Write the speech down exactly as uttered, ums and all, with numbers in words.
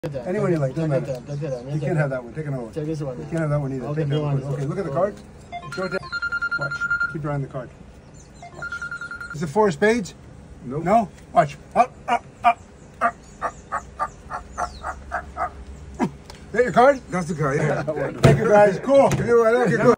Anyone you like, doesn't matter. You can't have that one. Take another one. You can't have that one either. Take that one. Okay, look at the card. Show it down. Watch. Keep your eye on the card. Watch. Is it four of spades? Nope. No? Watch. Up, up, up, up, up, up, up, up, up. Is that your card? That's the card, yeah. Thank you, guys. Cool. You know what? Okay, good.